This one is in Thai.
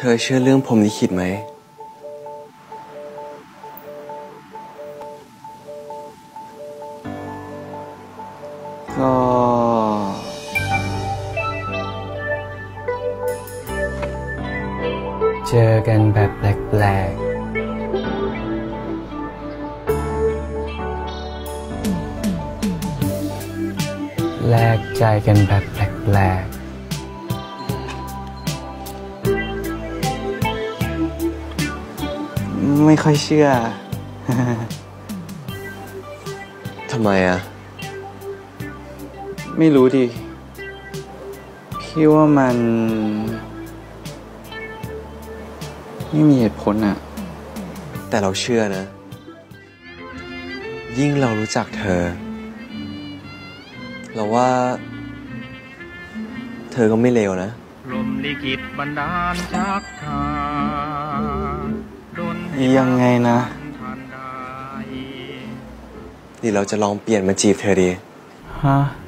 ธอเชื่อเรื่องพรหมลิขิตไหมก็เจอกันแบบแปลกๆแลกใจกันแบบแปลกๆไม่ค่อยเชื่อ ทำไมอ่ะไม่รู้ดิพี่ว่ามันไม่มีเหตุผลอ่ะแต่เราเชื่อนะยิ่งเรารู้จักเธอเราว่าเธอก็ไม่เลวนะลมลิขิตบันดาลชักทายังไงนะนี่เราจะลองเปลี่ยนมาจีบเธอดีฮะ